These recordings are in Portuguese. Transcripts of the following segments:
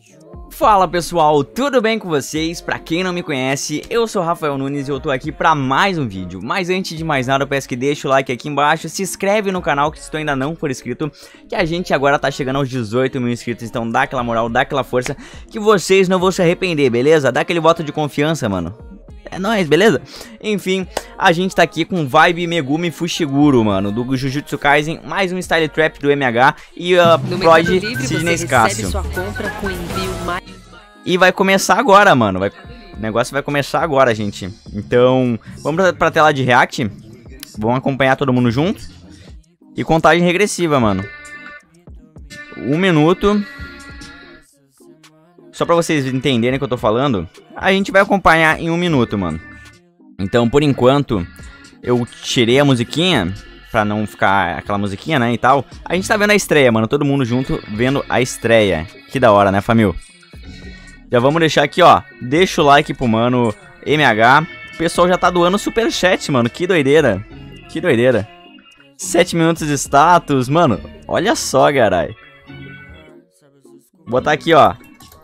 Fala pessoal, tudo bem com vocês? Pra quem não me conhece, eu sou Rafael Nunes e eu tô aqui pra mais um vídeo. Mas antes de mais nada, eu peço que deixe o like aqui embaixo, se inscreve no canal que se tu ainda não for inscrito, que a gente agora tá chegando aos 18 mil inscritos, então dá aquela moral, dá aquela força, que vocês não vão se arrepender, beleza? Dá aquele voto de confiança, mano. É nóis, beleza? Enfim, a gente tá aqui com Vibe Megumi Fushiguro, mano, do Jujutsu Kaisen, mais um Style Trap do MH e Prod Sidney Scássio. E vai começar agora, mano, o negócio vai começar agora, gente. Então, vamos pra tela de react, vamos acompanhar todo mundo junto. E contagem regressiva, mano. 1 minuto. Só pra vocês entenderem o que eu tô falando, a gente vai acompanhar em 1 minuto, mano. Então, por enquanto, eu tirei a musiquinha, pra não ficar aquela musiquinha, né, e tal. A gente tá vendo a estreia, mano, todo mundo junto vendo a estreia. Que da hora, né, família? Já vamos deixar aqui, ó, deixa o like pro mano MH. O pessoal já tá doando superchat, mano, que doideira. Que doideira. 7 minutos de status, mano, olha só, carai. Vou botar aqui, ó.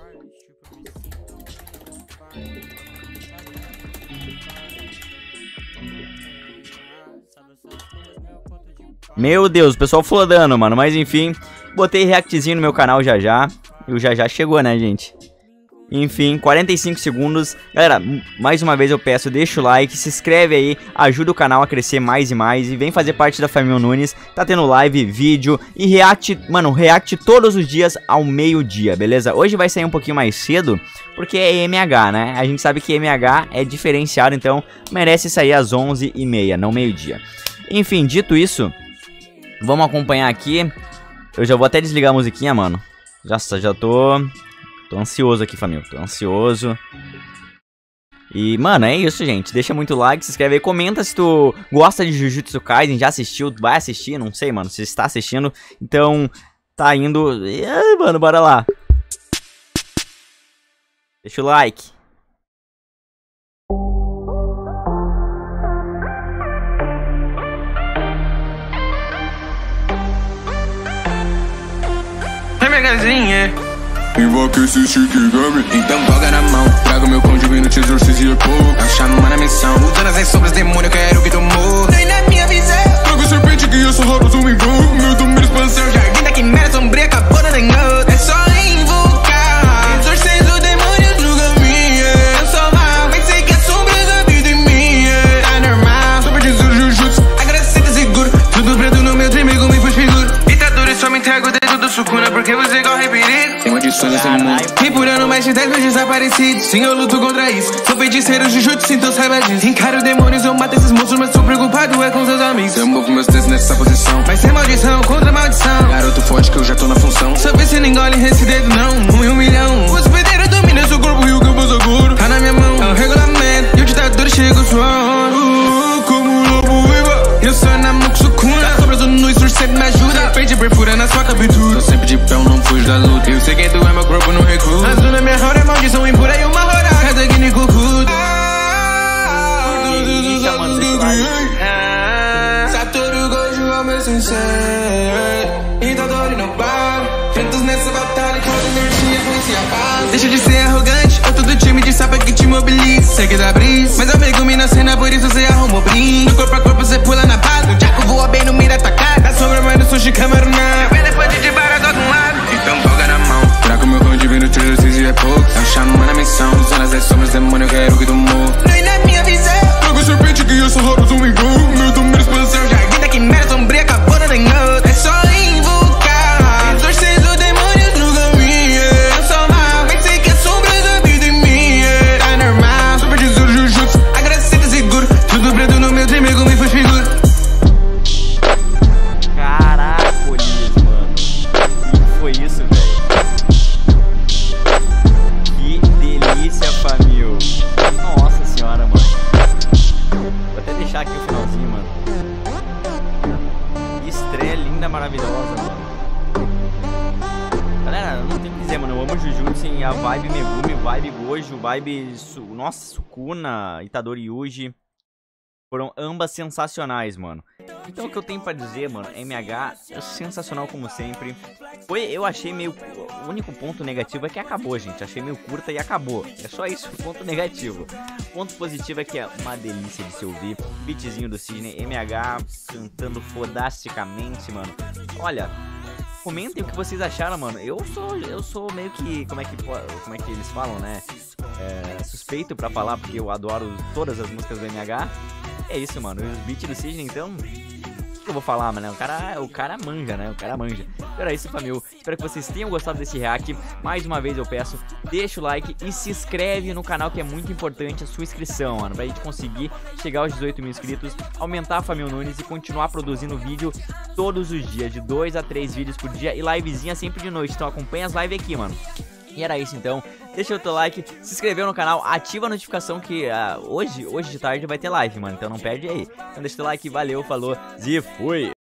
Meu Deus, o pessoal flodando, mano. Mas enfim, botei reactzinho no meu canal já. E o já chegou, né, gente? Enfim, 45 segundos. Galera, mais uma vez eu peço, deixa o like, se inscreve aí, ajuda o canal a crescer mais e mais. E vem fazer parte da família Nunes. Tá tendo live, vídeo e react, mano, react todos os dias ao meio-dia, beleza? Hoje vai sair um pouquinho mais cedo, porque é MH, né? A gente sabe que MH é diferenciado, então merece sair às 11h30, não meio-dia. Enfim, dito isso, vamos acompanhar aqui. Eu já vou até desligar a musiquinha, mano. Já tô ansioso aqui, família. Tô ansioso. E, mano, é isso, gente. Deixa muito like, se inscreve aí. Comenta se tu gosta de Jujutsu Kaisen. Já assistiu, vai assistir, não sei, mano. Se está assistindo, então tá indo. E, mano, bora lá. Deixa o like. Invoca esse Shikigami. Então joga na mão, traga meu pão divino, te exorcize pouco. A chama na missão, usando as sombras, demônio, eu quero que tu morra. Nem na minha visão, trago serpente que eu sou Horus, um invoco. Meu domínio expansão, jardim da quimera sombria, acabou na dengote. É só invocar, exorcizo o demônio no caminho. Eu sou mal, mas sei que a sombra da vida em mim é normal. Super tesouro, Jujutsu, agora sinta seguro. Tudo preto no meu tremigo, me faz figura. Ditadura, só me entrego dentro do Sukuna, porque você corre perigo. Tem maldições nesse mundo. E por ano mais de 10 mil desaparecidos. Sim, eu luto contra isso. Sou feiticeiro, Jujutsu, então saiba disso. Encaro demônios, eu mato esses monstros, mas sou preocupado é com seus amigos. Eu movo meus dedos nessa posição. Vai ser maldição contra maldição. Garoto forte que eu já tô na função. Só vê se não engole esse dedo não. 1 em 1 milhão. O hospedeiro domina seu corpo e o que eu faço agora tá na minha mão. É o regulamento e o ditador chega sua hora. Como um lobo viva. Eu sou na Sukuna. Sobras no Isur sempre me ajuda. Frente perfura na sua captura. Tô sempre de pé, eu não fujo da luta. Eu sei quem tu é, meu corpo não recua. Azul na minha hora é maldição impura e uma hora. Cada guine cucudo. Satoru Gojo ao meu sensei. Itadori não para. Juntos nessa batalha com a energia influencia a paz. Deixa de ser arrogante, eu tô do time de sapa que te mobiliza. Sei que dá brisa, mas eu Megumi na cena, por isso você arrumou brinco. Corpo a corpo você pula na base. O Jaco voa bem no meio da tua cara. Da sombra, mas no sushi, câmera não. Vem depois de barra do algum lado. Então joga na mão, trago meu pão divino, te exorcize é pouco. Eu chamo na missão, usando as sombras, demônio, eu quero que tu morra. Nem na minha visão, trago serpente que eu sou Horus, um invoco. Meu domínio expansão, jardim da quimera sombria, acabou na dengote. É só invocar, exorcizo demônios no caminho. Eu sou mal, mas sei que a sombra da vida em mim é normal. Super tesouro, Jujutsu, agora sinta seguro. Tudo preto no meu tremigo, me faz figura. Caracoles, mano. Que foi isso, velho? Que delícia, família. Nossa senhora, mano. Vou até deixar aqui o finalzinho, mano. Que estreia linda, maravilhosa, mano. Galera, não tem o que dizer, mano. Eu amo Jujutsu, a vibe Megumi, vibe Gojo, vibe... Nossa, Sukuna, Itadori Yuji. Foram ambas sensacionais, mano. Então o que eu tenho pra dizer, mano, MH é sensacional como sempre. Eu achei meio... O único ponto negativo é que acabou, gente. Achei meio curta e acabou. É só isso, ponto negativo. Ponto positivo é que é uma delícia de se ouvir. Beatzinho do Sidney, MH cantando fodasticamente, mano. Olha, comentem o que vocês acharam, mano. Eu sou meio que... Como é que eles falam, né? Suspeito pra falar, porque eu adoro todas as músicas do MH. É isso, mano. Os beats do Sidney, então... O que eu vou falar, mano? O cara manja, né? O cara manja. Então era isso, família. Espero que vocês tenham gostado desse react. Mais uma vez eu peço, deixa o like e se inscreve no canal, que é muito importante a sua inscrição, mano, pra gente conseguir chegar aos 18 mil inscritos, aumentar a família Nunes e continuar produzindo vídeo todos os dias, de 2 a 3 vídeos por dia e livezinha sempre de noite. Então acompanha as lives aqui, mano. E era isso então, deixa o teu like, se inscreveu no canal, ativa a notificação que hoje de tarde vai ter live, mano, então não perde aí. Então deixa o teu like, valeu, falou, e fui!